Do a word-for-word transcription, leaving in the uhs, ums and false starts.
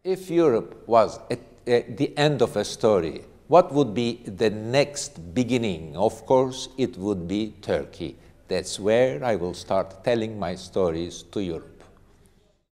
If Europe was at, at the end of a story, what would be the next beginning? Of course, it would be Turkey. That's where I will start telling my stories to Europe.